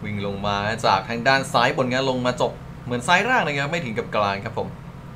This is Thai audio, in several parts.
วิ่งลงมาจากทางด้านซ้ายบนลงมาจบเหมือนซ้ายล่างนะครับไม่ถึงกับกลางครับผม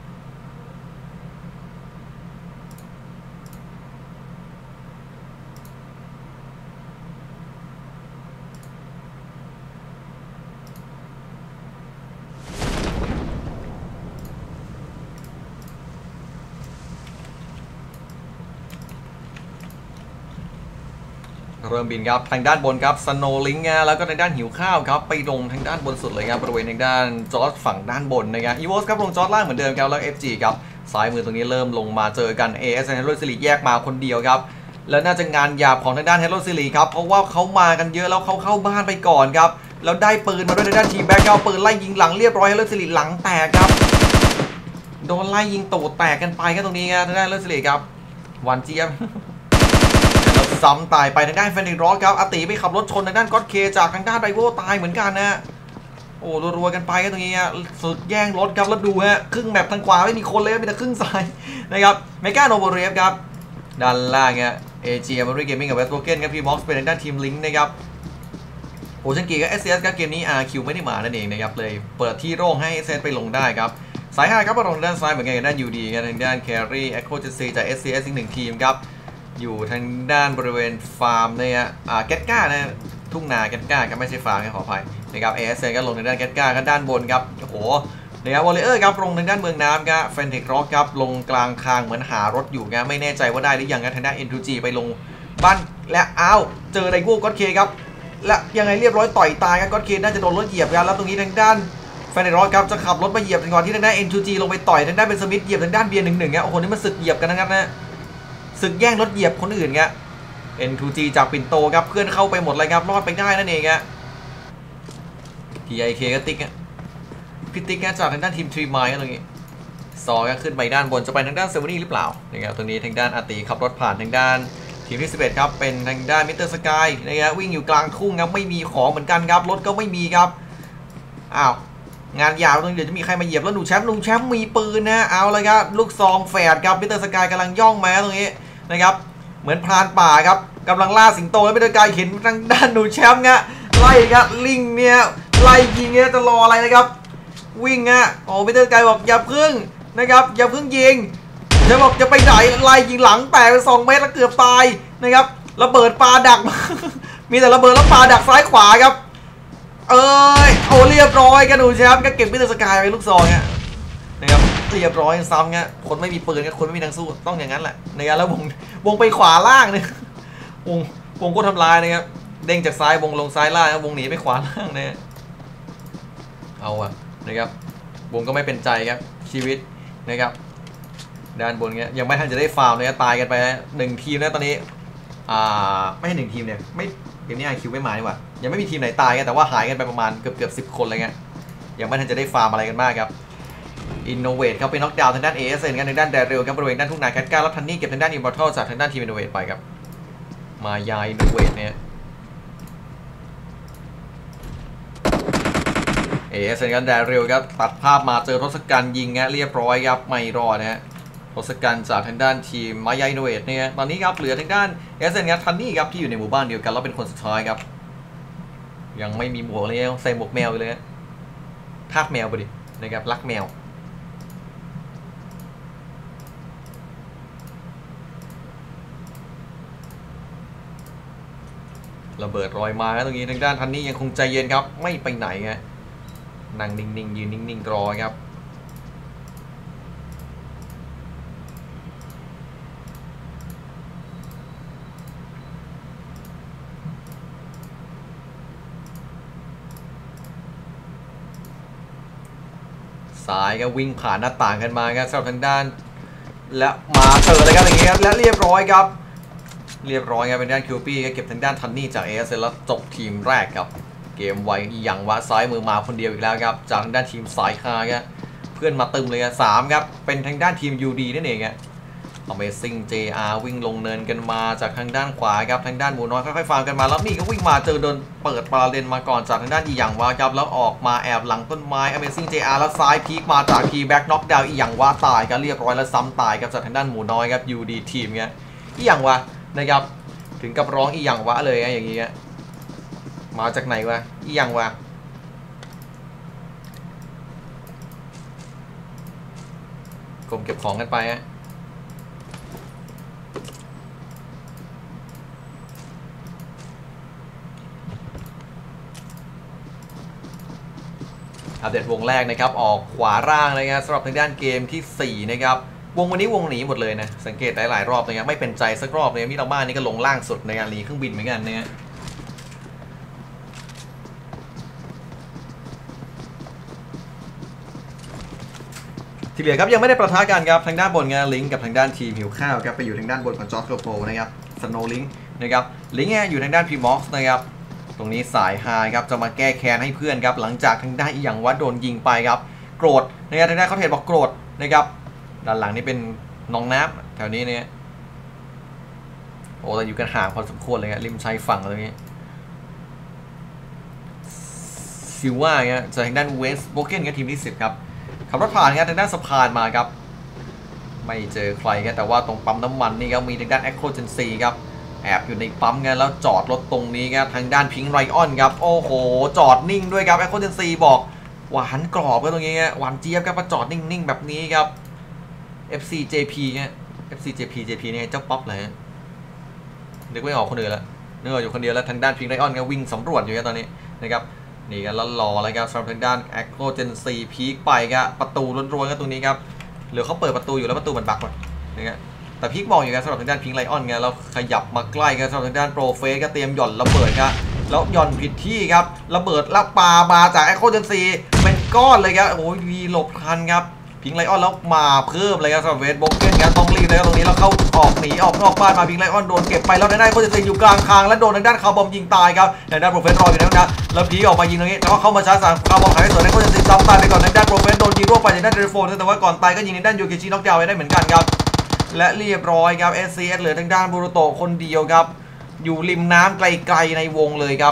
เริ่มบินครับทางด้านบนครับสโนลิงแล้วก็ทางด้านหิวข้าวครับไปลงทางด้านบนสุดเลยครับบริเวณทางด้านจอร์จฝั่งด้านบนนะครับอีโวสครับลงจอร์จล่างเหมือนเดิมครับแล้ว FG ครับซ้ายมือตรงนี้เริ่มลงมาเจอกัน AS และ Hello Siri แยกมาคนเดียวครับแล้วน่าจะงานหยาบของทางด้าน Hello Siri ครับเพราะว่าเขามากันเยอะแล้วเขาเข้าบ้านไปก่อนครับแล้วได้ปืนมาด้วยทางด้านทีแบ็กเอาปืนไล่ยิงหลังเรียบร้อย Hello Siri หลังแตกครับโดนไล่ยิงตูดแตกกันไปครับตรงนี้ครับทางด้าน Hello Siri ครับหวานเจี๊ยบซ้ำตายไปทางด้านแฟนดิกร็อกครับอาติไปขับรถชนทางด้านก็อตเคจากทางด้านไดโวตายเหมือนกันนะโอ้รัวๆกันไปกันตรงนี้สุดแย่งรถครับแล้วดูฮะครึ่งแมปทางขวาไม่มีคนเลยมีแต่ครึ่งซ้ายนะครับเมกาโนโบเรฟครับด้านล่างเนี่ยเอเจียมาริเกมมิ่งกับเวสโบเกนครับพีบ็อกซ์เป็นทางด้านทีมลิงก์นะครับโอชันกีกับ SCS ครับเกมนี้ RQ ไม่ได้มานั่นเองนะครับเลยเปิดที่โล่งให้ SCS ไปลงได้ครับสาย5ครับมาลงด้านซ้ายเหมือนกันด้าน UD กันทางด้านแครี่ Echo JC จาก SCS อีก1ทีมครับอยู่ทางด้านบริเวณฟาร์มเนี่ยแกตก้านะทุ่งนาแกตก้าก็ไม่ใช่ฟาร์มขออภัยนะครับเอสเซก็ลงทางด้านแกตก้าก็ด้านบนครับโอ้โหนะครับวอลเลอร์ครับลงทางด้านเมืองน้ำครับแฟนเทคร็อกครับลงกลางคางเหมือนหารถอยู่นะไม่แน่ใจว่าได้หรือยังนะทางด้าน N2G ไปลงบ้านและอ้าวเจอไดโก้ก็อตเคครับและยังไงเรียบร้อยต่อยตายครับก็อตเคน่าจะโดนรถเหยียบกันแล้วตรงนี้ทางด้านแฟนเทคร็อกครับจะขับรถมาเหยียบก่อนที่ทางด้าน N2G ลงไปต่อยทางด้านเป็นสมิธเหยียบทางด้านเบียร์11ครับโอ้โหนี่มันศึกเหยียบกันนะครับนะศึกแย่งรถเหยียบคนอื่นครับ N2G จากปิ่นโตครับเพื่อนเข้าไปหมดเลยครับรอดไปได้นั่นเองครับ PIK ก็ติ๊กพิติ๊กจากทางด้านทีมทรีมายกันตรงนี้ซอก็ขึ้นไปด้านบนจะไปทางด้านเซเวอรี่หรือเปล่านะครับตรงนี้ทางด้านอาติขับรถผ่านทางด้านทีมที่11ครับเป็นทางด้านมิสเตอร์สกายนะครับวิ่งอยู่กลางทุ่งครับไม่มีของเหมือนกันครับรถก็ไม่มีครับอ้าวงานยาวตรงนี้เดี๋ยวจะมีใครมาเหยียบแล้วหนูแชมป์มีปืนนะเอาเลยครับลูกซองแฝดครับมิสเตอร์สกายกำลังย่องมาตรงนี้นะครับเหมือนพรานป่าครับกำลังล่าสิงโตแล้วมิสเตอร์สกายเห็นทางด้านหนูแชมป์เนี่ยไล่ครับลิงเนี่ยไล่ยิงเนี่ยจะรออะไรนะครับวิ่งโอ้มิสเตอร์สกายบอกอย่าพึ่งนะครับอย่าพึ่งยิงจะบอกจะไปไหนไล่ยิงหลังแตกไป2 เมตรแล้วเกือบตายนะครับระเบิดปลาดัก มีแต่ระเบิดแล้วปลาดักซ้ายขวาครับโอ้เรียบร้อยกันดูแชมป์ก็เก็บมิสเตอร์สกายไปลูกซองนะครับเรียบร้อยซ้ำคนไม่มีปืนคนไม่มีทางสู้ต้องอย่างนั้นแหละนะครับแล้ววงไปขวาล่างเนี่ยวงก็ทำลายนะครับเด้งจากซ้ายวงลงซ้ายล่างวงหนีไปขวาล่างเนี่ยเอานะครับวงก็ไม่เป็นใจครับชีวิตนะครับด้านบนยังไม่ทันจะได้ฟาร์มเลยตายกันไป1 ทีมนะตอนนี้ไม่ใช่1 ทีมเนี่ยไม่เกมนี้IQไม่มาดีกว่ายังไม่มีทีมไหนตายกันแต่ว่าหายกันไปประมาณเกือบ10 คนอะไรเงี้ยยังไม่ทันจะได้ฟาร์มอะไรกันมากครับอินโนเวทครับเป็นน็อกดาวน์ทางด้าน ASN กันทางด้านแดเรลครับบริเวณด้านทุ่งนาแคทการ์แล้วทันนี่เก็บทางด้านอิมมอร์ทัลจากทางด้านทีมอินโนเวทไปครับมายาอินโนเวทเนี่ยASN กันแดเรลครับตัดภาพมาเจอทศกัณฐ์ยิงเรียบร้อยครับไม่รอดนะฮะทศกัณฐ์จากทางด้านทีมมายาอินโนเวทเนี่ยตอนนี้ครับเหลือทางด้าน ASN ครับทันนี่ครับที่อยู่ในหมู่บ้านเดียวกันแล้วเป็นคนสุดท้ายครับยังไม่มีหมวกเลยใส่หมวกแมวเลยทาสแมวไปดินะครับรักแมวระเบิดรอยมาตรงนี้ทางด้านทันนี่ยังคงใจเย็นครับไม่ไปไหนนั่งนิ่งๆยืนนิ่งๆรอครับสายก็วิ่งผ่านหน้าต่างกันมาครับสำหรับทางด้านและมาเจอเลยครับอย่างเงี้ยและเรียบร้อยครับเป็นด้านคิวปี้ก็เก็บทางด้านทันนี่จาก AS แล้วจบทีมแรกครับเกมไวอย่างว่าซ้ายมือมาคนเดียวอีกแล้วครับจากทางด้านทีมสายคาครับเพื่อนมาตึมเลย3ครับเป็นทางด้านทีม UD นั่นเองAmazing JR วิ่งลงเนินกันมาจากทางด้านขวาครับทางด้านหมูน้อยค่อยๆฟาร์มกันมาแล้วนี่ก็วิ่งมาเจอโดนเปิดปลาเลนมาก่อนจากทางด้านอีหยังวาครับแล้วออกมาแอบหลังต้นไม้ Amazing JR แล้วซ้ายพีคมาจากทีแบ็กน็อกดาวน์อีหยังวาตายกันเรียบร้อยแล้วซ้ำตายครับจากทางด้านหมูน้อยครับ UD ทีมอีหยังวานะครับถึงกับร้องอีหยังวะเลยอย่างนี้มาจากไหนวะอีหยังวะกลมเก็บของกันไปฮะอัปเดตวงแรกนะครับออกขวาล่างนะครับสำหรับทางด้านเกมที่4นะครับวงวันนี้วงหนีหมดเลยนะสังเกตหลายๆรอบนะครับไม่เป็นใจสักรอบเลยมิราม่านี่ก็ลงล่างสุดในการหนีเครื่องบินเหมือนกันเนี่ยที่เหลือครับยังไม่ได้ประทะกันครับทางด้านบนงานลิงกับทางด้านทีมหิวข้าวครับไปอยู่ทางด้านบนของจอร์จโกโปนะครับสโนลิงนะครับลิงอยู่ทางด้านพีม็อกซ์นะครับตรงนี้สายฮาครับจะมาแก้แค้นให้เพื่อนครับหลังจากทางด้านอีหยังวัดโดนยิงไปครับโกรธนะครับทางด้านเขาเทศบอกโกรธนะครับด้านหลังนี่เป็นน้องน้ำแถวนี้เนี่ยโอ้แต่อยู่กันห่างพอสมควรเลยครับริมชายฝั่งตรงนี้ซิว่าเนี่ยจะทางด้านเวสต์โบเกนกับทีมที่10ครับขับรถผ่านครับทางด้านสะพานมาครับไม่เจอใครครับแต่ว่าตรงปั๊มน้ำมันนี่ครับมีทางด้านแอคโคเจนซีครับแอบอยู่ในปั๊มกันแล้วจอดรถตรงนี้ครับทางด้านพิงค์ไรออนครับโอ้โหจอดนิ่งด้วยครับแอคโคเจนซีบอกหวานกรอบก็ตรงนี้หวานเจี๊ยบครับมาจอดนิ่งๆแบบนี้ครับ FCJP เนี่ย FCJP เนี่ยเจ้าป๊อปเลยนึกไม่ออกคนอื่นแล้วนึกออกอยู่คนเดียวแล้วทางด้านพิงค์ไรออนก็วิ่งสำรวจอยู่ตอนนี้นะครับนี่กันแล้วรอแล้วครับสำหรับทางด้านแอคโคเจนซีพีคไปครับประตูล้วนๆกันตรงนี้ครับเหลือเขาเปิดประตูอยู่แล้วประตูมันบักหมดนะครับแต่พีคมองอยู่กันสำหรับทางด้านพิงค์ไรออนไงแล้วขยับมาใกล้กันสำหรับทางด้านโปรเฟสก็เตรียมหย่อนระเบิดครับแล้วหย่อนผิดที่ครับระเบิดลักปามาจากแอคโคเจนซีเป็นก้อนเลยครับโอ้ยวีหลบทันครับพิงค์ไลออนแล้วมาเพิ่มเลยครับสำหรับเวสต์โบเกนครับต้องรีบเลยครับตรงนี้แล้วเข้าออกหนีออกนอกบ้านมาพิงค์ไลออนโดนเก็บไปแล้วได้โคเจนซีอยู่กลางคางและโดนทางด้านคาร์บอมยิงตายครับทางด้านโปรเฟสรออยู่นะแล้วพีออกมายิงตรงนี้แล้วก็เข้ามาชาร์จ3คาร์บอมหายไปส่วนในโคเจนซีซ้ำตายไปก่อนทางด้านโปรเฟสโดนยิงร่วงไปทางด้านเทเลโฟนแต่ว่าก่อนตายก็ยิงทางด้านยูกิชิน็อกดาวน์ไว้ได้เหมือนกันครับและเรียบร้อยครับ SCS เหลือทางด้านบูรุโตะคนเดียวครับอยู่ริมน้ำไกลๆในวงเลยครับ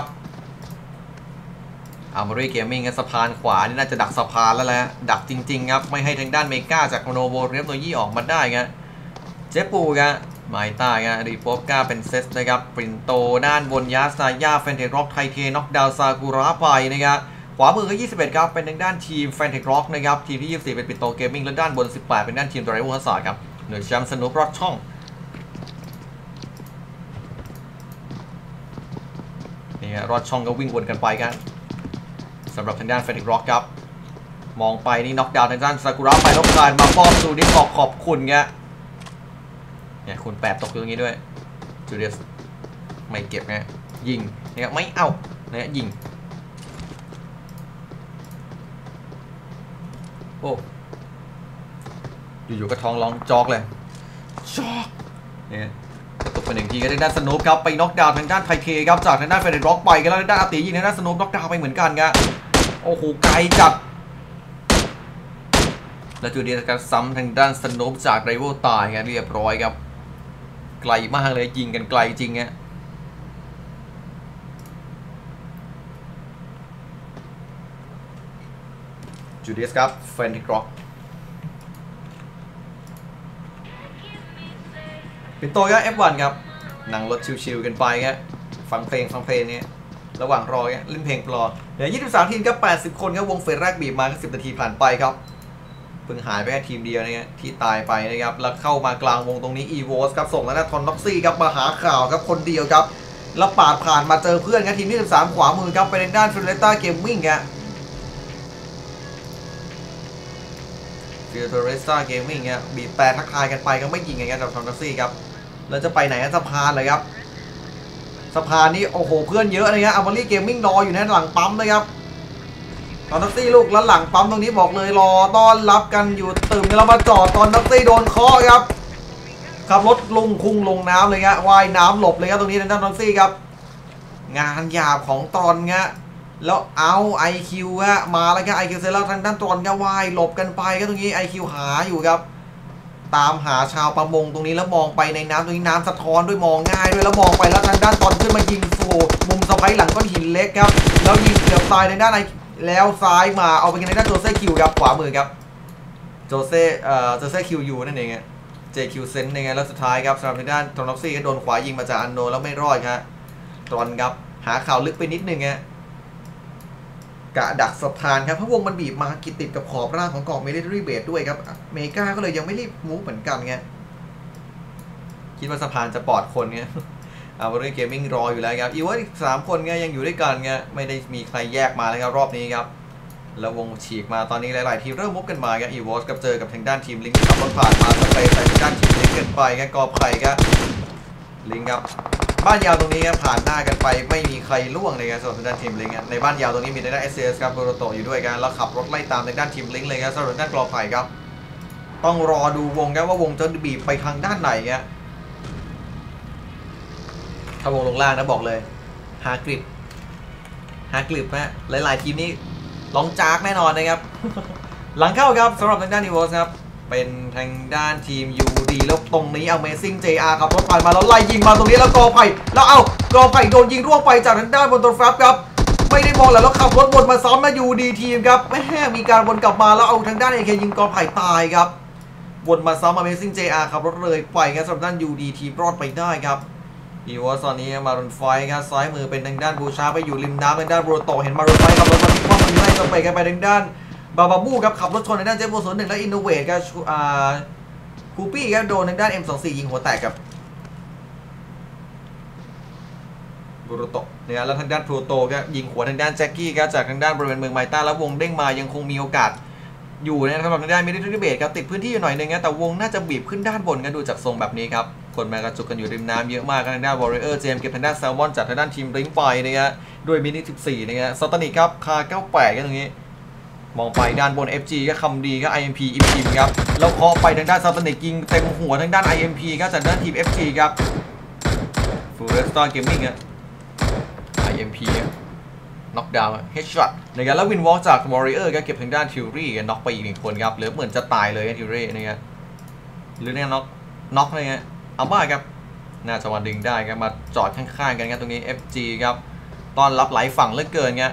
อาร์มอรี่เกมมิ่งสะพานขวานี่น่าจะดักสะพานแล้วแหละดักจริงๆครับไม่ให้ทางด้านเมกาจากโนโวเรียบโนยี่ออกมาได้ครับเจปูครับไมต้าครับรีโป๊ปก้าเป็นเซสนะครับปรินโตด้านบนยาซายาแฟนเทคร็อกไทเทน็อกดาวซากุระไปนะครับขวามือก็21ครับเป็นทางด้านทีมแฟนเทคร็อกนะครับทีมที่24เป็นปรินโตเกมมิ่งและด้านบน18เป็นด้านทีมดราฟูฮัสซาร์ครับเหนือแชมป์สนุปรอดช่องนี่รอดช่องก็วิ่งวนกันไปกันสำหรับทางด้านแฟนติกร็อกครับมองไปนี่น็อกดาวน์ทางด้านซากุระไปลบการมาป้อมจูดิสบอกขอบคุณเนี่ยคุณ8ตกอยู่ตรงนี้ด้วยจูดิสไม่เก็บไงยิงนะครับไม่เอาเนี่ยยิงโอ้อยู่ๆก็ท้องร้องจอกเลยจอกเนี่ยตกไป1ทีก็ได้ด้านสโนปครับไปน็อกดาวน์ทางด้านไทเคครับจากทางด้านแฟนติกร็อกไปกันแล้วด้านอาติยิงทางด้านสโนปน็อกดาวน์ไปเหมือนกันครับโอ้โหไกลจัดแล้วจูเดียการซ้ำทางด้านสโนปจากไรเวลตายครับเรียบร้อยครับไกลมากเลยยิงกันไกลจริงฮะจูเดียสครับแฟนติกร็อกเป็นโตย่า F1 ครับนั่งรถชิวๆกันไปครับฟังเพลงนี้ระหว่างรอเล่นเพลงรอเดี๋ยว23ทีมครับ80คนครับวงเฟสแรกบีบมา10นาทีผ่านไปครับเพิ่งหายไปแค่ทีมเดียวเนี่ยที่ตายไปนะครับแล้วเข้ามากลางวงตรงนี้ EVOS ครับส่งแล้วนะทอนน็อกซี่ครับมาหาข่าวครับคนเดียวครับแล้วปาดผ่านมาเจอเพื่อนครับทีมที่13ขวามือครับไปในด้านฟิลเลต้าเกมมิ่งครับฟิลเลต้าเกมมิ่งครับบีบแต่ทักทายกันไปก็ไม่ยิงกันกับทอนน็อกซี่ครับแล้วจะไปไหนกันสะพานเลยครับสะพานนี้โอ้โหเพื่อนเยอะเลยครับอาร์มอรี่เกมมิ่งรออยู่ในหลังปั๊มเลยครับตอนนักซี่ลูกแล้วหลังปั๊มตรงนี้บอกเลยรอต้อนรับกันอยู่ตื่นกันแล้วมาจอดตอนนักซี่โดนเคาะครับขับรถคุ้งลงน้ำเลยครับว่ายน้ำหลบเลยครับตรงนี้ทางด้านนักซี่ครับงานหยาบของตอนเงี้ยแล้วเอา IQ ฮะมาแล้วครับ IQ เสร็จแล้วทางด้านตอนก็ว่ายหลบกันไปก็ตรงนี้ IQ หาอยู่ครับตามหาชาวประมงตรงนี้แล้วมองไปในน้ำตรงนี้น้ำสะท้อนด้วยมองง่ายด้วยแล้วมองไปแล้วทางด้านตอนขึ้นมายิงโฟมุมสะพายหลังก้อนหินเล็กครับแล้วยิงเกือบตายในด้านแล้วซ้ายมาเอาไปกันในด้านโจเซ่คิวครับขวามือครับโจเซ่คิวยูนั่นเองJQ เซนยังไงแล้วสุดท้ายครับสำหรับในด้านทรอนน็อกซี่ก็โดนขวายิงมาจากอันโนแล้วไม่รอดครับตอนครับหาข่าวลึกไปนิดนึงกะดักสะพานครับเพราะวงมันบีบมากิดติดกับขอบร่างของกอง Military Base ด้วยครับเมกาก็เลยยังไม่รีบมูฟเหมือนกันคิดว่าสะพานจะปลอดคนเอาเรื่องเกมมิ่งรออยู่แล้วครับอีวอสอีก3คนยังอยู่ด้วยกันไม่ได้มีใครแยกมาแล้วครับรอบนี้ครับแล้ววงฉีกมาตอนนี้หลายๆทีมเริ่มมุกกันมาอีวอสกับเจอกับทางด้านทีมลิงก์ขับรถผ่านมาไปทางด้านทีมลิงก์กันไปกอไผ่ครับลิงก์ครับบ้านยาวตรงนี้ผ่านหน้ากันไปไม่มีใครล่วงเลยครับสำหรับทางด้านทีมลิงก์ในบ้านยาวตรงนี้มีทางด้าน SS ครับโบโรโตอยู่ด้วยกันแล้วขับรถไล่ตามทางด้านทีมลิงก์เลยครับสำหรับทางด้านกอไผ่ครับต้องรอดูวงว่าวงจะบีบไปทางด้านไหนถ้าวงลงล่างนะบอกเลยหากริบหลายๆทีมนี้ลองจากแน่นอนนะครับ หลังเข้าครับสำหรับทางด้านอีวอสครับเป็นทางด้านทีม UD แล้วตรงนี้ Amazing JR ครับรถผ่านมาแล้วไล่ยิงมาตรงนี้แล้วกอไผ่แล้วกอไผ่โดนยิงร่วงไปจากทางด้านบนตัวแฟบครับไม่ได้มองแล้วขับรถวนมาซ้อมนะ UD ทีมครับมีการวนกลับมาแล้วเอาทางด้าน AK ยิงกอไผ่ตายครับวนมาซ้อม Amazing JR ขับรถเลยไปครับสำหรับด้าน UD ทีมรอดไปได้ครับอีวอสตอนนี้มารุนไฟครับซ้ายมือเป็นทางด้านบูชาไปอยู่ริมน้ำทางด้านโรโตเห็นมารุนไฟขับรถมาที่ป้อมมันไล่สเปกกันไปทางด้านบาบาบูครับขับรถชนทางด้านเจฟโบ01และอินโนเวทครับคูปี้ครับโดนทางด้าน M24 ยิงหัวแตกครับโรโตเนี่ยแล้วทางด้านโปรโตครับยิงหัวทางด้านแจ็คกี้ครับจากทางด้านบริเวณเมืองไมต้าแล้ววงเด้งมายังคงมีโอกาสอยู่นะครับสำหรับทางด้านมิลิเทอรี่เบสครับติดพื้นที่อยู่หน่อยนึงแต่วงน่าจะบีบขึ้นด้านบนกันดูจากทรงแบบนี้ครับคนมากระจุกกันอยู่ริมน้ำเยอะมากทางด้านวอริเออร์เจมเก็บทางด้านแซลมอนจากทางด้านทีมริงไปนะครับด้วยมินิ14นะครับสตานิครับคา98กันตรงนี้มองไปด้านบน FG ก็คำดีก็ IMP อิมพิมครับแล้วเคาะไปทางด้านสตานิยิงเต็มหัวทางด้าน IMP ก็จากด้านทีม FG ครับฟูเรสตอร์เกมมิ่งIMP น็อกดาวน์เฮดช็อตนะครับแล้ววินวอลจากวอริเออร์ก็เก็บทางด้านทิวรี่น็อกไปอีก1คนครับเหลือเหมือนจะตายเลยทิวรี่นะครับหรือเนี่ยน็อกอะไรเงี้ยเอาบ้าครับน่าจะมาดึงได้ครับมาจอดข้างๆกันครับตรงนี้ FG ครับตอนรับไหลฝั่งเหลือเกินครับ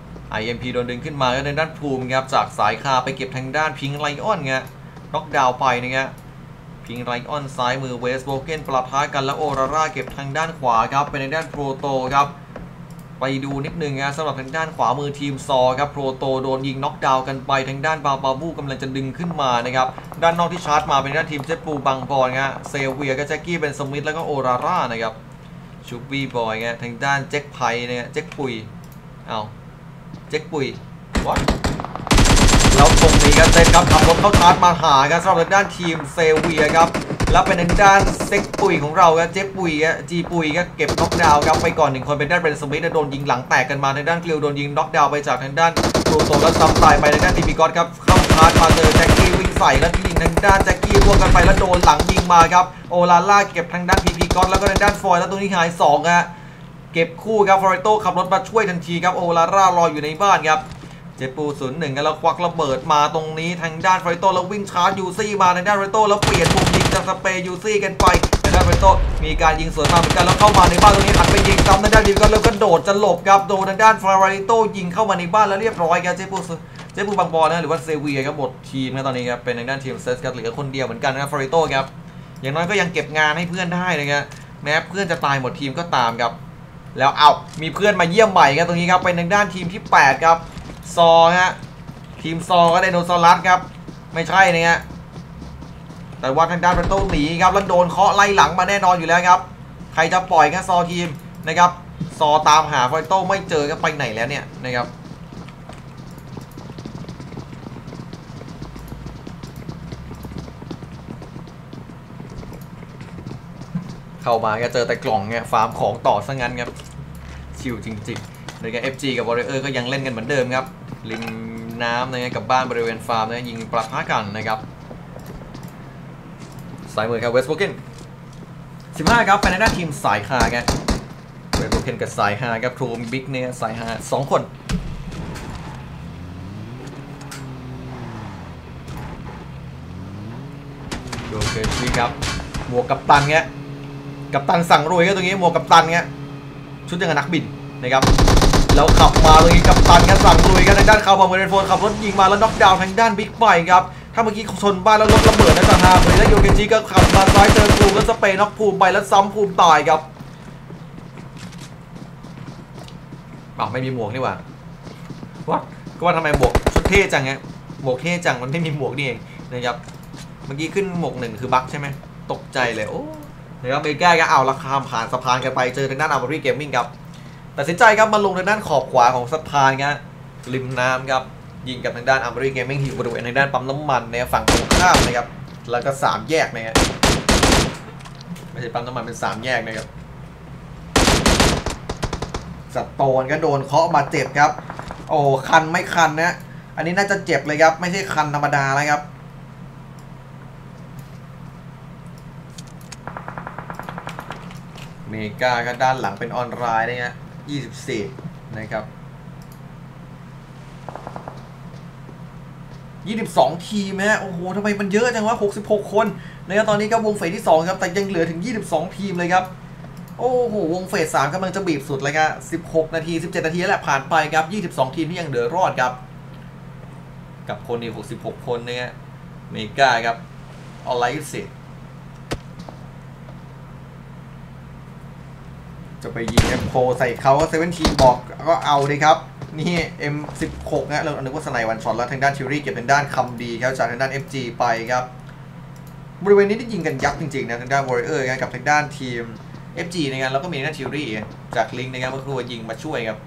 IMP โดนดึงขึ้นมาก็ในด้านภูมิครับจากสายคาไปเก็บทางด้านพิงไลออนครับน็อกดาวน์ไปนะครับพิงไลออนซ้ายมือเวสโบเกนปะทะกันแล้วโอราร่าเก็บทางด้านขวาครับเป็นทางด้านโปรโตครับไปดูนิดนึงนะสำหรับทางด้านขวามือทีมซอครับโปรโตโดนยิงน็อกดาวน์กันไปทางด้านบาบาบูกำลังจะดึงขึ้นมานะครับด้านนอกที่ชาร์จมาเป็นด้านทีมเจปูบังบอลนะเซเวียกับแจ็คกี้เป็นสมิธแล้วก็โอราร่านะครับชูบี้บอยนะทางด้านแจ็คไพเนี่ยแจ็คปุยแจ็คปุยวัดแล้วตรงนี้กันเซ็ตครับขับรถเข้าชาร์จมาหากันสำหรับทางด้านทีมเซเวียครับแล้วเป็นทางด้านเซ็กปุยของเราครับเจ๊ปุยจีปุยก็เก็บน็อกดาวน์ครับไปก่อน1คนเป็นด้านเบรนสมิธโดนยิงหลังแตกกันมาทางด้านคลิวโดนยิงน็อกดาวน์ไปจากทางด้านโรโตแล้วซ้ำตายไปทางด้านทีพีกอตครับเข้าชาร์จมาเจอแจ็คกี้วิ่งใส่แล้วยิงทางด้านแจ็คกี้ร่วงกันไปแล้วโดนหลังยิงมาครับโอลาล่าเก็บทางด้านทีพีกอตแล้วก็ทางด้านฟอยแล้วตรงนี้หาย2เก็บคู่ครับฟอร์โตขับรถมาช่วยทันทีครับโอลาร่ารออยู่ในบ้านครับเจปู01กันแล้วควักระเบิดมาตรงนี้ทางด้านฟอร์โตแล้ววิ่งชาร์จยูซี่มาทางด้านฟอร์โตแล้วเปลี่ยนมุมยิงจะสเปย์ยูซี่กันไปทางด้านฟอร์โตมีการยิงสวนมาเหมือนกันแล้วเข้ามาในบ้านตรงนี้หันไปยิงซ้ำทางด้านดีก็แล้วก็โดดจะหลบครับโดนทางด้านฟอร์โตยิงเข้ามาในบ้านแล้วเรียบร้อยครับเจปูบางบอลนะหรือว่าเซเวียครับหมดทีมนะตอนนี้ครับเป็นทางด้านทีมเซสกันเหลือคนเดียวเหมือนกันนะฟอร์โตครับอย่างน้อยก็ยังเก็บงานให้เพื่อนได้นะครับแม้เพื่อนจะตายหมดทีมก็ตามครับแล้วมีเพื่อนมาเยี่ยมใหม่ครับตรงนี้ครับเป็นทางด้านทีมที่8ครับซอทีมซอก็ไดโนเสาร์ครับไม่ใช่นะฮะแต่ว่าทางด้านประตูหนีครับแล้วโดนเคาะไล่หลังมาแน่นอนอยู่แล้วครับใครจะปล่อยกันซอทีมนะครับซอตามหาฟอยโต้ไม่เจอก็ไปไหนแล้วเนี่ยนะครับเข้ามาก็เจอแต่กล่องเนี่ยฟาร์มของต่อซะงั้นครับชิวจริงๆเลยกับ FG กับ Warrior ก็ยังเล่นกันเหมือนเดิมครับริมน้ำนะกับบ้านบริเวณฟาร์มนะยิงปะทะกันนะครับสายมือครับเวสต์โบเกน15ครับเป็นหน้าทีมสายฮาครับเวสต์โบเกนกับสายฮาครับโทมบิ๊กเนี่ยสายฮา2คนโอเคชีครับหมวกกัปตันเงี้ยกัปตันสั่งรวยก็ตรงนี้หมวกกัปตันเงี้ยชุดยังกับนักบินนะครับแล้วขับมาตรงนี้กัปตันกันสั่งรวยกันทางด้านเขาบอลเบรนโฟนขับรถยิงมาแล้วน็อกดาวน์ทางด้านบิ๊กไบค์ครับถ้าเมื่อกี้ชนบ้านแล้วรถระเบิดนะจ๊ะฮาเลยแล้วโยเกจิก็ขับมาซ้ายเจอภูมิแล้วสเปย์น็อกภูมิไปแล้วซ้ำภูมิตายครับไม่มีหมวกนี่หว่าวัดก็ว่าทำไมหมวกชุดเท่จังไงหมวกเท่จังมันไม่มีหมวกนี่เองนะครับเมื่อกี้ขึ้นหมวก1คือบั๊กใช่ไหมตกใจเลยโอ้นะครับเมก้าก็เอาราคาผ่านสะพานกันไปเจอทางด้านอาร์มอรี่เกมมิ่งครับตัดสินใจครับมาลงทางด้านขอบขวาของสะพานครับริมน้ำครับยิงกับทางด้านอาร์มอรี่เกมมิ่งที่อยู่บริเวณทางด้านปั๊มน้ำมันในฝั่งตรงข้ามนะครับแล้วก็3แยกนะครับไม่ใช่ปั๊มน้ำมันเป็น3แยกนะครับสโตนก็โดนเคาะบาดเจ็บครับโอ้คันไม่คันนะอันนี้น่าจะเจ็บเลยครับไม่ใช่คันธรรมดาแล้วครับเมกาก็ด้านหลังเป็นออนไลน์นะฮะ24นะครับ22ทีมฮะโอ้โหทำไมมันเยอะจังวะ66คนนะครับตอนนี้ก็วงเฟสที่2ครับแต่ยังเหลือถึง22ทีมเลยครับโอ้โหวงเฟส3กำลังจะบีบสุดเลยครับ16นาที17นาทีแล้วแหละผ่านไปครับ22ทีมที่ยังเหลือรอดครับกับคนอีก66คนเนี่ยเมกาครับออนไลน์จะไปยิงM4ใส่เขาเซเว่นทีบอกก็เอาเลยครับนี่ M16 นะเรานึกว่าสไนวันช็อตแล้วทางด้านทิวรี่เก็บเป็นด้านคำดีครับจากทางด้าน FG ไปครับบริเวณนี้ได้ยิงกันยับจริงๆนะทางด้าน Warrior กับทางด้านทีม FG นะครับแล้วก็มีทางด้านทิวรี่จากลิงนะครับเมื่อครู่ยิงมาช่วยครับ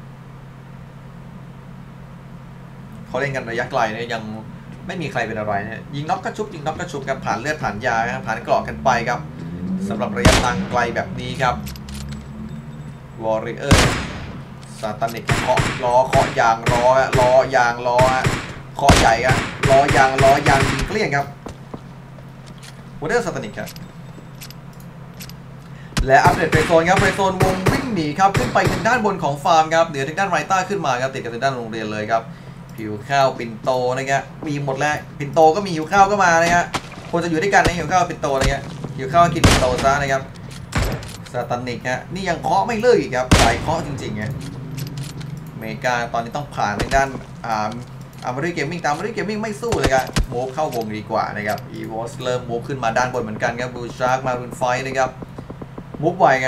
เขาเล่นกันระยะไกลนะยังไม่มีใครเป็นอะไรนะยิงน็อกกระชุบยิงน็อกกระชุบครับผ่านเลือดผ่านยาครับผ่านกรอกกันไปครับสำหรับระยะทางไกลแบบนี้ครับวอริเออร์ซาตานิกเคาะล้อเคาะยางล้อยางล้อเคาะใหญ่อะล้อยางยิงเกลี้ยงครับวอริเออร์ซาตานิกครับและอัปเดตเฟรโซนครับเฟรโซนวงวิ่งหนีครับขึ้นไปทางด้านบนของฟาร์มครับเหนือทางด้านไรต้าขึ้นมาครับติดกับทางด้านโรงเรียนเลยครับหิวข้าวปิ่นโตนะครับมีหมดแล้วปิ่นโตก็มีหิวข้าวก็มานะครับควรจะอยู่ด้วยกันนะหิวข้าวปิ่นโตอะไรเงี้ยหิวข้าวกินปิ่นโตซะนะครับซาตานิกฮะนี่ยังเคาะไม่เลิกอีกครับสายเคาะจริงๆไงอเมริกาตอนนี้ต้องผ่านทางด้านอาร์มอรี่เกมมิ่งแต่อาร์มอรี่เกมมิ่งไม่สู้เลยครับโมฟเข้าวงดีกว่านะครับอีวอสเริ่มโมฟขึ้นมาด้านบนเหมือนกันครับบูชาร์กมารุนไฟนะครับโมฟไวไง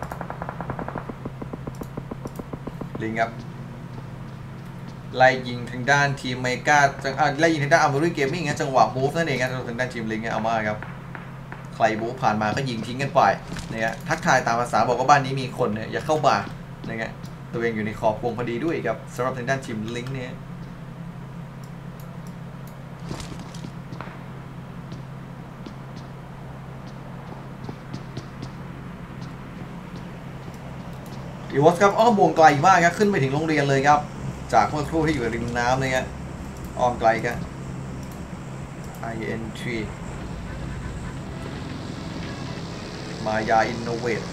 ลิงครับไล่ยิงทางด้านทีมอเมริกาไล่ยิงทางด้านอาร์มอรี่เกมมิ่งจังหวะมูฟนั่นเองครับทางด้านทีมลิงเอามาครับใครมูฟผ่านมาก็ยิงทิ้งกันไปเนี่ยทักทายตามภาษาบอกว่าบ้านนี้มีคนเนี่ยอย่าเข้าบ้านนะครับตัวเองอยู่ในขอบวงพอดีด้วยครับสำหรับทางด้านทีมลิงเนี่ยอีวอสครับอ้อมวงไกลมากครับขึ้นไปถึงโรงเรียนเลยครับจากเมื่อครู่ที่อยู่ริมน้ำเลยครับอ้อมไกลครับ IN3 มายาอินโนเวท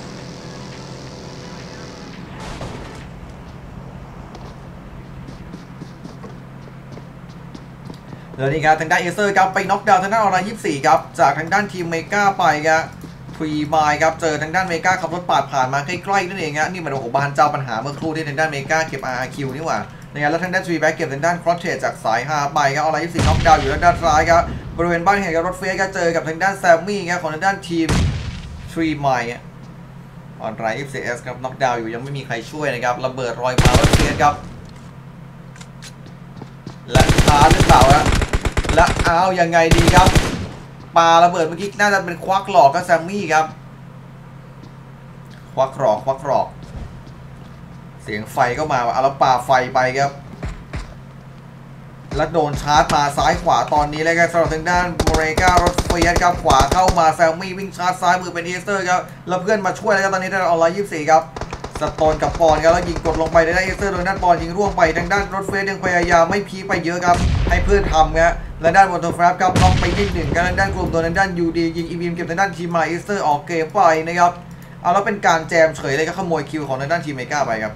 แล้วนี่ครับทางด้านเอเซอร์ครับไปน็อกดาวน์ทางด้านออนไลน์24ครับจากทางด้านทีมเมกาไปครับทรีไมล์ครับเจอทางด้านเมกาขับรถปาดผ่านมาใกล้ๆนั่นเองฮะนี่มันโอ้โหบานเจ้าปัญหาเมื่อครู่ที่ทางด้านเมกาเก็บ RRQ นี่หว่านะครับแล้วทางด้านทรีแบ็กเก็บทางด้านครอสเทรดจากสาย5ไปครับออนไลน์24น็อกดาวน์อยู่ทางด้านซ้ายครับบริเวณบ้านเหตุกับรถเฟสก็เจอกับทางด้านแซมมี่ครับของทางด้านทีมทรีไมล์ออนไลน์24S ครับน็อกดาวน์อยู่ยังไม่มีใครช่วยนะครับระเบิดรอยมารถเฟสครับและชาร์จหรือเปล่าฮะและเอายังไงดีครับปาระเบิดเมื่อกี้น่าจะเป็นควักหลอกกับแซมมี่ครับควักหลอกเสียงไฟก็มาเอาแล้วปาไฟไปครับแล้วโดนชาร์จมาซ้ายขวาตอนนี้เลยครับสำหรับทางด้านโมเรการถเฟียสครับขวาเข้ามาแซมมี่วิ่งชาร์จซ้ายมือเป็นเอสเตอร์ครับแล้วเพื่อนมาช่วยแล้วครับตอนนี้ทางออนไลน์24ครับสโตนกับปอนครับแล้วยิงกดลงไปได้เอสเตอร์โดยด้านปอนยิงร่วงไปทางด้านรถเฟสยังพยายามไม่พีไปเยอะครับให้เพื่อนทำครับและด้านบนตัวแฟร์ครับน็อกไปนิดหนึ่งกันทางด้านกลุ่มตัวทางด้านยูดียิงอีวีมเก็บทางด้านทีมมาเอสเตอร์ออกเกมไปนะครับเอาแล้วเป็นการแจมเฉยเลยก็ขโมยคิวของทางด้านทีมเมกาไปครับ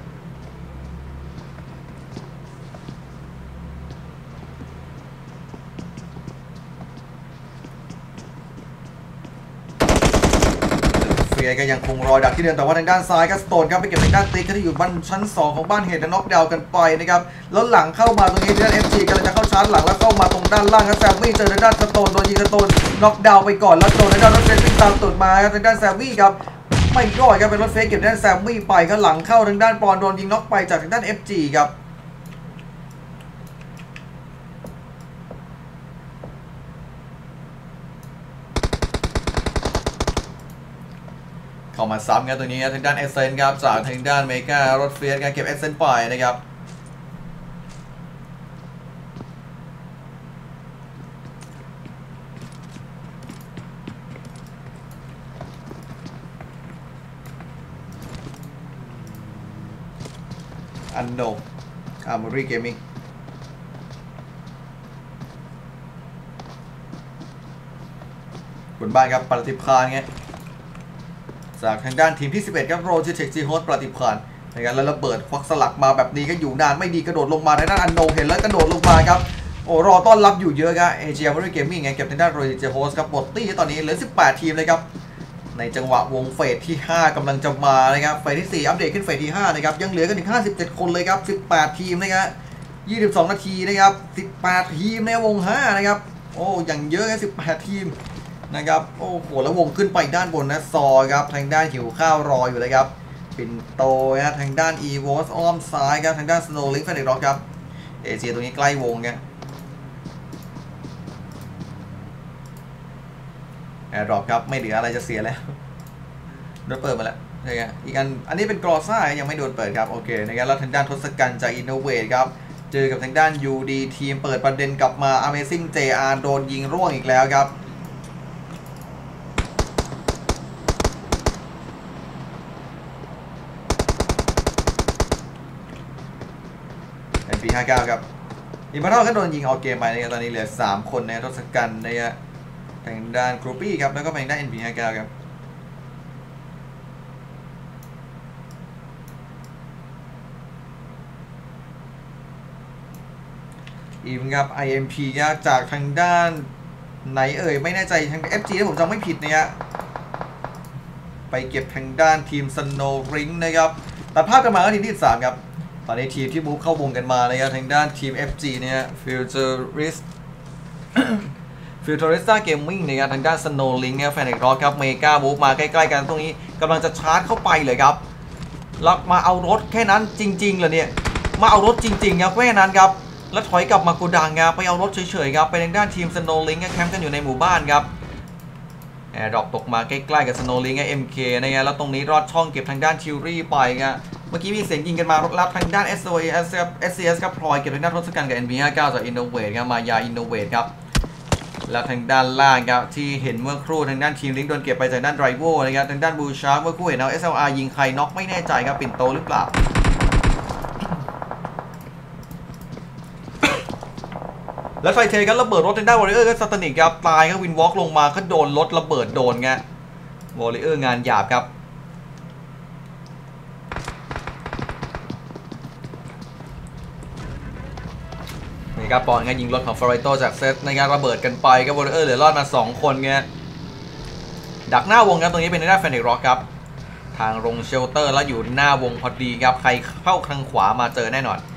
เฟียก็ยังคงรอยดักที่เดิมแต่ว่าทางด้านซ้ายก็สโตนครับไปเก็บทางด้านติ๊กที่อยู่บ้านชั้น2ของบ้านเหตุและน็อกดาวน์กันไปนะครับแล้วหลังเข้ามาตรงนี้ทางด้าน FG กำลังจะเข้าชาร์จหลังแล้วเข้ามาตรงด้านล่างครับแซมมี่เจอทางด้านสโตนโดนยิงสโตนน็อกดาวน์ไปก่อนแล้วโดนทางด้านรถเฟนวิ่งตามตุดมาครับทางด้านแซมมี่ครับไม่รอดครับเป็นรถเฟกเก็บด้านแซมมี่ไปก็หลังเข้าทางด้านปอนโดนยิงน็อกไปจากทางด้าน FG ครับเข้ามาซ้ำครับตัวนี้ทางด้านเอเซนครับจากทางด้านเมการถเฟสการเก็บเอเซนไปนะครับอันโดอาร์มอรี่เกมมิ่งบนบ้านครับปฏิภาณไงจากทางด้านทีมที่11ครับโรจิเทคจีโฮสปฏิภาณนะครับแล้วระเบิดควักสลักมาแบบนี้ก็อยู่นานไม่ดีกระโดดลงมาในด้านอันโดเห็นแล้วกระโดดลงมาครับโอ้รอต้อนรับอยู่เยอะครับเอเชียอาร์มอรี่เกมมิ่งไงเก็บทางด้านโรจิเทคโฮสครับหมดตี้ตอนนี้เหลือ18ทีมเลยครับในจังหวะวงเฟสที่5กำลังจะมานะครับเฟสที่4อัปเดตขึ้นเฟสที่5นะครับยังเหลือกันอีก57คนเลยครับ18ทีมนะครับ22นาทีนะครับ18ทีมในวง5นะครับโอ้อย่างเยอะแค่18ทีมนะครับโอ้โหแล้ววงขึ้นไปด้านบนนะซอครับทางด้านหิวข้าวรออยู่เลยครับปิ่นโตนะทางด้านอีโวสอ้อมซ้ายครับทางด้านสโนว์ลิงก์แฟนเด็กร็อกครับเอเชียตรงนี้ใกล้วงกันแอร์ดรอปครับไม่เหลืออะไรจะเสียแล้วโดนเปิดมาแล้วใช่ไหมอีกอันนี้เป็นกรอซ่ายังไม่โดนเปิดครับโอเคนะครับแล้วทางด้านทศกัณฐ์จากอินโนเวทครับเจอกับทางด้าน UD ทีมเปิดประเด็นกลับมา Amazing JR โดนยิงร่วงอีกแล้วครับปี59ครับอิมพัตเตอร์ก็โดนยิงออกเกมไปนะครับตอนนี้เหลือ3คนในทศกัณฐ์นะครับทางด้านกรุ๊ปปี้ครับแล้วก็ทางด้าน NP59 ครับอีมครับ IMP ครับจากทางด้านไหนเอ่ยไม่แน่ใจทาง FG ถ้าผมจำไม่ผิดนะครับไปเก็บทางด้านทีม Snow Ring นะครับตัดภาพกันมาก็ทีมที่3ครับตอนนี้ทีมที่มูฟเข้าวงกันมานะครับทางด้านทีม FG เนี่ย Futurista Gaming นะครับทางด้าน Snow Link เนี่ยแฟนเอกร็อกครับเมกามูฟมาใกล้ๆกันตรงนี้กำลังจะชาร์จเข้าไปเลยครับแล้วมาเอารถแค่นั้นจริงๆเหรอเนี่ยมาเอารถจริงๆครับแค่นั้นครับแล้วถอยกลับมาโกดังครับไปเอารถเฉยๆครับไปทางด้านทีม Snow Link แคมป์กันอยู่ในหมู่บ้านครับแอร์ดรอปตกมาใกล้ๆกับ Snow Link MK นะครับแล้วตรงนี้รอดช่องเก็บทางด้านทิวรี่ไปครับเมื่อกี้มีเสียงยิงกันมารับทางด้าน SCS ครับพลอยเก็บทางด้านทศกัณฐ์กับ NP59 จาก Innovate ครับมายา Innovate ครับแล้วทางด้านล่างครับที่เห็นเมื่อครู่ทางด้านทีมลิงก์โดนเก็บไปจากด้านไดรโวนะครับทางด้านบูชาร์เมื่อครู่เห็นเอา SLR ยิงใครน็อกไม่แน่ใจครับปิ่นโตหรือเปล่าแล้วไฟเทกันระเบิดรถทางด้านวอริเออร์ก็สตานิกครับตายก็วินวอล์กลงมาก็โดนรถระเบิดโดนไงวอริเออร์งานหยาบครับนี่ครับปอนก็ยิงรถของฟอร์เรโตจากเซตในการระเบิดกันไปก็วอริเออร์เหลือรอดมา2คนไงดักหน้าวงครับตรงนี้เป็นหน้าแฟนเด็กร็อกครับทางลงเชลเตอร์แล้วอยู่หน้าวงพอดีครับใครเข้าทางขวามาเจอแน่นอน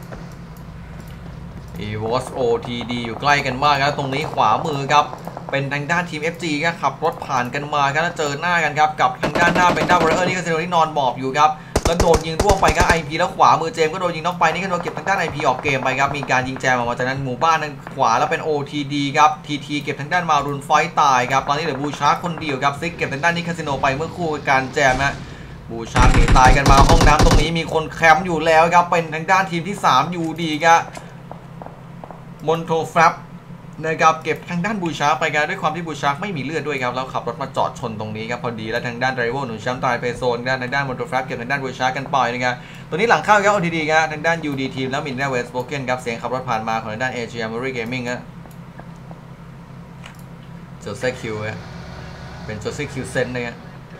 EVOS OTD อยู่ใกล้กันมากครับตรงนี้ขวามือครับเป็นทางด้านทีม FG ครับขับรถผ่านกันมาครับแล้วเจอหน้ากันครับกับทางด้านหน้าเป็นด้านวอริเออร์นี่ก็เซโนที่นอนหมอบอยู่ครับแล้วโดนยิงร่วงไปก็ IP แล้วขวามือเจมก็โดนยิงน็อกไปนี่ก็โดนเก็บทางด้าน IP ออกเกมไปครับมีการยิงแจมออกมาจากนั้นหมู่บ้านทางขวาแล้วเป็น OTD ครับ TT เก็บทางด้านมารุนไฟตายครับตอนนี้เหลือบูชาร์คนเดียวครับซิกเก็บทางด้านนี้คาสิโนไปเมื่อคู่การแจมนะบูชาร์หนีตายกันมาห้องน้ำตรงนี้มีคนแคมป์อยู่แล้วครับเป็นทางด้านทีมที่3 UD ครับมอนโทฟลับนะครับเก็บทางด้านบูชาไปกันด้วยความที่บูชาไม่มีเลือดด้วยครับแล้วขับรถมาจอดชนตรงนี้ครับพอดีแล้วทางด้านไดรเวอร์หนุนแชมป์ตายไปโซนทางด้านมอนโทฟลับเก็บทางด้านบูชากันไปนะครับตัวนี้หลังเข้าครับ OTD ครับทางด้าน UD ทีมแล้วมินด้าเวสโบเกนครับเสียงขับรถผ่านมาของทางด้าน Asia Memory Gaming ครับโจเซคิวเป็นโจเซคิวเซนนะครับ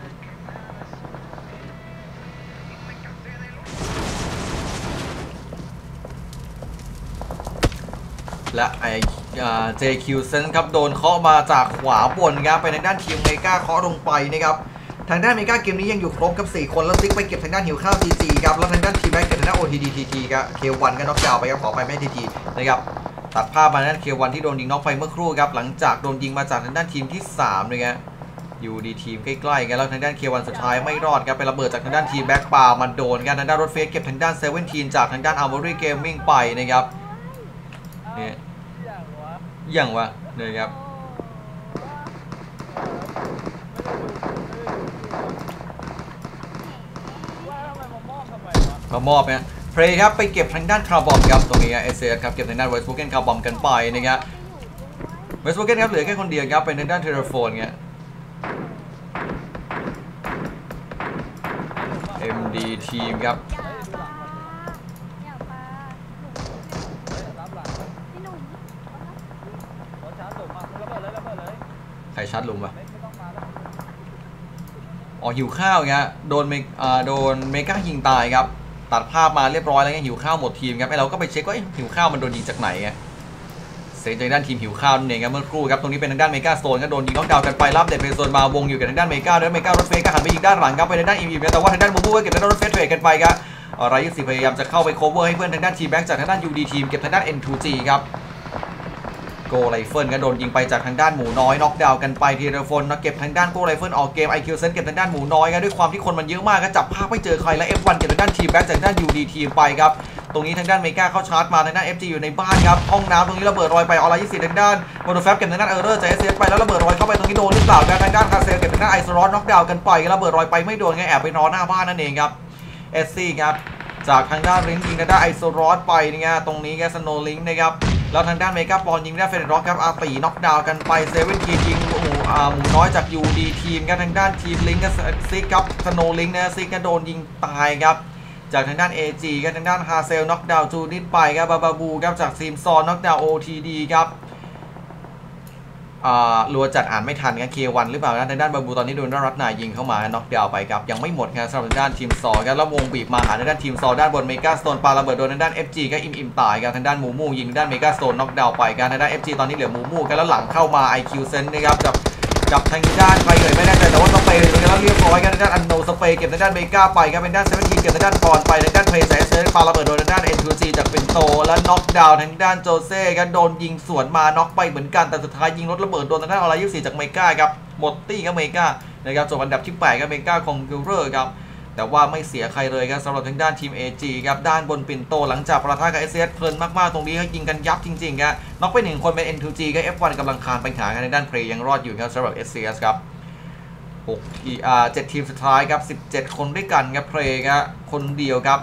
และJQ เซนครับโดนเคาะมาจากขวาบนครับไปทางด้านทีมเมกาเคาะลงไปนะครับทางด้านเมกาเกมนี้ยังอยู่ครบกับ4คนแล้วซิกไปเก็บทางด้านหิวข้าว CG ครับแล้วทางด้านทีมแบ็กเก็บทางด้าน OTD TT ครับ K1 ก็น็อกดาวน์ไปครับขอไปไม่ TT นะครับตัดภาพมาทางด้าน K1 ที่โดนยิงน็อกไปเมื่อครู่ครับหลังจากโดนยิงมาจากทางด้านทีมที่3นะครับอยู่ดีทีมใกล้ๆกันแล้วทางด้านเควันสุดท้ายไม่รอดครับไประเบิดจากทางด้านทีมแบ็กปามันโดนกันทางด้านรถเฟสเก็บทางด้านเซเว่นทีนจากทางด้านอาร์มอรี่เกมมิ่งไปนะครับเนี่ยอย่างวะเนี่ยครับมามอบเนี่ยเพลย์ครับไปเก็บทางด้านคาร์บอมครับตรงนี้เอเซครับเก็บทางด้านไวส์โบเกนคาร์บอมกันไปนะครับไวส์โบเกนครับเหลือแค่คนเดียวครับเป็นทางด้านเทเลโฟนเนี่ยMD ทีมครับใครชัดลุมปะอ๋อหิวข้าวเงี้ยโดนเมกายิงตายครับตัดภาพมาเรียบร้อยแล้วเงี้ยหิวข้าวหมดทีมครับไอเราก็ไปเช็คว่าหิวข้าวมันโดนยิงจากไหนไงเสียงจากด้านทีมหิวข้าวนั่นเองครับเมื่อครู่ครับตรงนี้เป็นทางด้านเมกาโซนก็โดนยิงน็อกดาวน์กันไปรับเด็ดเป็นโซนมาวงอยู่กับทางด้านเมกาด้วยเมการถเฟสก็หันไปยิงด้านหลังครับไปทางด้านอีมแต่ว่าทางด้านมูมูก็เก็บทางด้านรถเฟสเทรดกันไปครับอะไรยุสิพยายามจะเข้าไปโคเวอร์ให้เพื่อนทางด้านทีมแบ็กจากทางด้าน UD ทีมเก็บทางด้าน N2G ครับโกไรเฟิลก็โดนยิงไปจากทางด้านหมูน้อยน็อกดาวน์กันไปทีละคนนะเก็บทางด้านโกไรเฟิลออกเกม IQ เซนเก็บทางด้านหมูน้อยครับด้วยความที่คนมันเยอะมากก็จับภาพไม่เจอใครและ F1 เก็บทางด้านทีมแบ็กจากทางด้าน UD ทีมไปครับตรงนี้ทางด้านเมกาเข้าชาร์จมาทางด้าน FG อยู่ในบ้านครับห้องน้ำตรงนี้ระเบิดรอยไปออร่า20ทางด้านโมโนแฟบเก็บทางด้านเออร์เรอร์จาก SS ไปแล้วระเบิดรอยเข้าไปตรงนี้โดนหรือเปล่าทางด้านคาเซลเก็บทางด้านไอซ์รอสน็อกดาวน์กันไประเบิดรอยไปไม่โดนไงแอบไปนอนหน้าบ้านนั่นเองครับ SC ครับจากทางด้านลิงยิงทางด้านไอซ์รอสไปนี่ไงตรงนี้แกสโนลิงนะครับแล้วทางด้านเมกาปอนยิงได้เฟรนด์ร็อกครับอาตีน็อกดาวน์กันไปเซเว่นทียิงหมูน้อยจาก UD ทีมครับทางด้านทีมลิงก็ซิกครับสโนลิงนะซิกก็โดนยิงตายครับจากทางด้าน AG ครับทางด้านฮาเซลน็อกดาวน์จูนิดไปครับบาบูครับจากซีมซอนน็อกดาวน์ OTD ครับรัวจัดอ่านไม่ทันกัน K1 หรือเปล่านะทางด้านบาบูตอนนี้โดนรัตนายยิงเข้ามาน็อกดาวน์ไปครับยังไม่หมดครับสำหรับทางด้านทีมซอครับแล้ววงบีบมาหาทางด้านทีมซอด้านบนเมกาสโตนปาระเบิดโดนทางด้าน FG ก็อิ่มตายครับทางด้านมูมูยิงด้านเมกาสโตนน็อกดาวน์ไปครับทางด้าน FG ตอนนี้เหลือมูมูกันแล้วหลังเข้ามา IQ เซนนะครับกับทางด้านใครเอ่ยไม่แน่ใจแต่ว่าสเปย์ตรงนี้แล้วเรียบร้อยกันทางด้านอันโนสเปย์เก็บทางด้านเมกาไปครับเป็นด้าน17เก็บทางด้านปอนไปทางด้านเพลย์เซนปาระเบิดโดนทางด้าน N2G จากเป็นโตแล้วน็อกดาวน์ทางด้านโจเซ่ครับโดนยิงสวนมาน็อกไปเหมือนกันแต่สุดท้ายยิงรถระเบิดโดนทางด้านอะไร24จากเมกาครับหมดตี้ครับเมกานะครับจบอันดับที่8ครับเมกาคองคิวเรอร์ครับแต่ว่าไม่เสียใครเลยครับสำหรับทางด้านทีม AG ครับด้านบนปิ่นโตหลังจากประทะกับ SS เพลินมากๆตรงนี้ให้ยิงกันยับจริงๆครับน็อกไป1คนเป็น N2G กับ F1 กำลังคานไปหากันในด้านเพลย์ยังรอดอยู่ครับสำหรับ SCS ครับ7 ทีมสุดท้ายครับ17คนด้วยกันครับเพลย์ครับคนเดียวครับ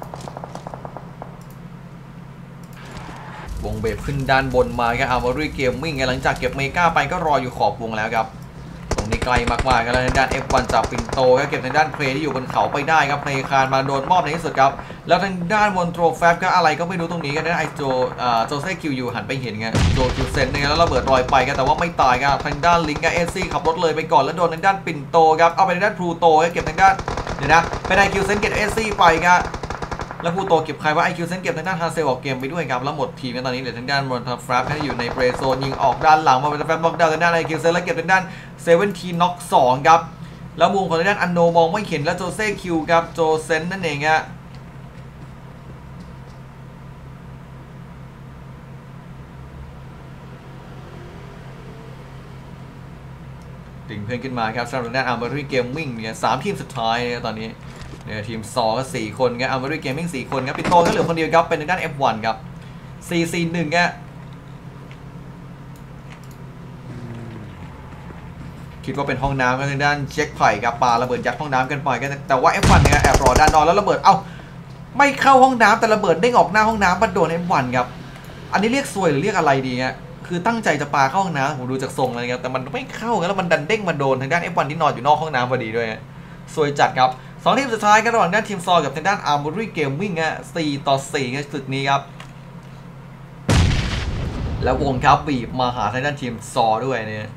วงเบฟขึ้นด้านบนมาครับอาร์มอรี่เกมมิ่งหลังจากเก็บเมกาไปก็รออยู่ขอบวงแล้วครับตรงนี้ไกลมากๆกันแล้วทางด้าน F1 จากปิ่นโตก็เก็บทางด้านเพลย์ที่อยู่บนเขาไปได้ครับเพลย์คานมาโดนมอบในที่สุดครับแล้วทางด้านบนโทรแฟบก็อะไรก็ไม่รู้ตรงนี้กันนะไอโจเซ่คิวยูหันไปเห็นไงโจคิวเซนเนี่ยแล้วระเบิดรอยไปกันแต่ว่าไม่ตายครับทางด้านลิงกับเอซี่ขับรถเลยไปก่อนแล้วโดนทางด้านปิ่นโตครับเอาไปทางด้านพลูโตก็เก็บทางด้านเดี๋ยวนะเป็นไอคิวเซนเก็บเอซี่ไปครับแล้วผู้โตเก็บใครว่า IQ เซนเก็บทางด้านฮาเซลออกเกมไปด้วยครับแล้วหมดทีมกันตอนนี้เหลือทางด้านบนทัฟฟรัฟที่อยู่ในเบรโซนยิงออกด้านหลังมาเป็นแฟนบล็อกดาวน์ทางด้าน IQ เซนแล้วเก็บทางด้านเซเว่นทีน็อก2ครับแล้วมุมของทางด้านอันโนมองไม่เห็นแล้วโจเซ่คิวครับโจเซนนั่นเองฮะดึงเพื่อนขึ้นมาครับสำหรับทางด้านอาร์มอรี่เกมมิ่งเนี่ย3ทีมสุดท้ายตอนนี้เนี่ยทีมซอก็4คนครับอาร์มอรี่เกมมิ่ง4คนครับปิโตก็เหลือคนเดียวครับเป็นทางด้าน F1 ครับ4-4-1ครับคิดว่าเป็นห้องน้ำกันทางด้านเช็คไผ่กับปาระเบิดยัดห้องน้ำกันไปกันแต่ว่า F1 เนี่ยแอบรอด้านนอกแล้วระเบิดไม่เข้าห้องน้ำแต่ระเบิดเด้งออกหน้าห้องน้ำมาโดน F1 ครับอันนี้เรียกซวยหรือเรียกอะไรดีฮะคือตั้งใจจะปาเข้าห้องน้ำผมดูจากทรงเลยครับแต่มันไม่เข้าแล้วมันดันเด้งมาโดนทางด้าน F1 ที่นอนอยู่นอกห้องน้ำพอดีด้วยซวยจัดครับ2ทีมสุดท้ายกันระหว่างด้านทีมซอกับทางด้านอาร์มอรี่เกมมิ่ง4-4ในศึกนี้ครับแล้ววงครับบีบมาหาทางด้านทีมซอด้วยเนี่ย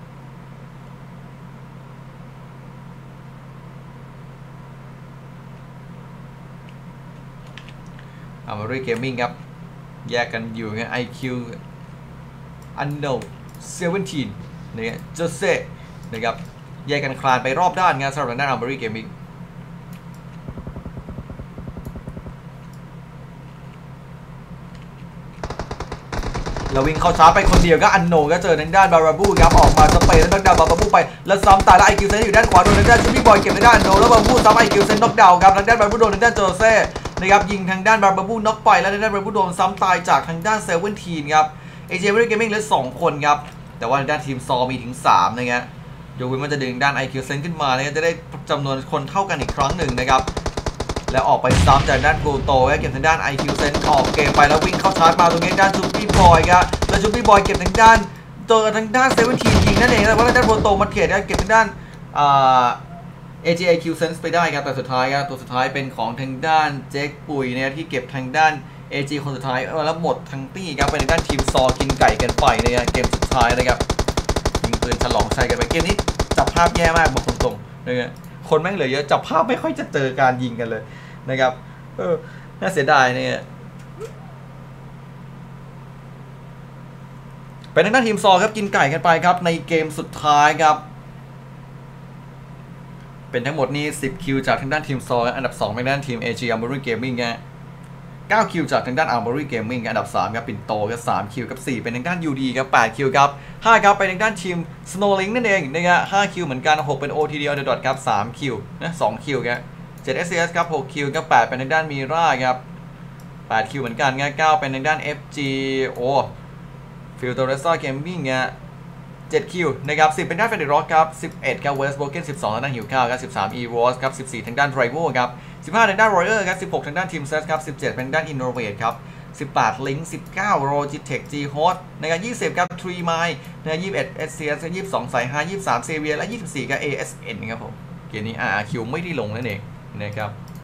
อาร์มอรี่เกมมิ่งครับแยกกันอยู่ไง IQ อันโน17เนี่ยโจเซ่นะครับแยกกันคลานไปรอบด้านงานสำหรับทางด้านอาร์มอรี่เกมมิ่งแล้ววิ่งเข้าช้าไปคนเดียวก็อันโนก็เจอทางด้านบาราบูครับออกมาสเปย์แล้วน็อกดาวน์บาราบูไปแล้วซ้ำตายแล้วไอคิวเซนอยู่ด้านขวาโดนทางด้านชูบี้บอยเก็บทางด้านอันโนแล้วบาราบูซ้ำไอคิวเซนน็อกดาวน์ครับทางด้านบาราบูโดนทางด้านโจเซ่นะครับยิงทางด้านบาราบูน็อกไปแล้วทางด้านบาราบูโดนซ้ำตายจากทางด้านเซเว่นทีนครับเอเจเวอร์เกมมิ่งเหลือ2คนครับแต่ว่าทางด้านทีมซอมีถึง3นะครับยกเว้นว่าจะดึงด้านไอคิวเซนขึ้นมาเนี่ยจะได้จำนวนคนเท่ากันอีกครั้งหนึ่งนะครับแล้วออกไปซ้ำจากด้านโกโตเก็บทางด้าน IQ เซนออกเกมไปแล้ววิ่งเข้าชาร์จมาตรงนี้ด้านจูบี้บอยครับแล้วจูบี้บอยเก็บทางด้านตัวทางด้านเซเว่นทียิงนั่นเองแต่ว่าทางด้านโกโตมาเขียนเก็บทางด้านAGIQ Sense ไปได้ครับแต่สุดท้ายครับตัวสุดท้ายเป็นของทางด้านเจ๊กปุ๋ยเนี่ยที่เก็บทางด้าน AG คนสุดท้ายแล้วหมดทั้งตี้ครับเป็นทางด้านทีมซอกินไก่กันไปในเกมสุดท้ายนะครับยิงปืนฉลองชัยกันไปเกมนี้จับภาพแย่มากบอกตรงๆนะคนแม่งเหลือเยอะจับภาพไม่ค่อยจะเจอการยิงกันเลยนะครับน่าเสียดายเนี่ยเป็นทางด้านทีมซอครับกินไก่กันไปครับในเกมสุดท้ายครับเป็นทั้งหมดนี้10คิวจากทางด้านทีมซออันดับ2เป็นด้านทีม AG Armory Gaming ฮะ9คิวจากทางด้าน Armory Gaming อันดับ3ครับปิ่นโตครับ3คิวกับ4เป็นทางด้าน UD ครับ8คิวครับ5ครับเป็นทางด้านทีม Snowlink นั่นเองนะครับ5คิวเหมือนกัน6เป็น OTD Underdot ครับ3คิวนะ2คิวครับ7 SCS ครับ6คิวครับ8เป็นทางด้านมีราครับ8คิวเหมือนกันครับ9เป็นทางด้าน FG โอ้ฟิลเตอร์เรสซ่าเกมมิ่งเนี่ย7คิวนะครับ10เป็นด้านเฟรนด์ร็อกครับ11ครับเวสต์โบเกน12ทางด้านหิวข้าวครับ13 e w o s ครับ14ทางด้านไรโวครับ15ทางด้านรอยเออร์ครับ16ทางด้านทีมเซสครับ17เป็นทางด้านอินโนเวทครับ18 Link 19 Logitech G Host นะครับ20ครับ Tree Mine นะครับ21 SCS 22 สาย5 23 Xavier และ24ครับ ASN ครับผมเกมนี้ RRQ ไม่ได้ลงนั่นเองนะครับ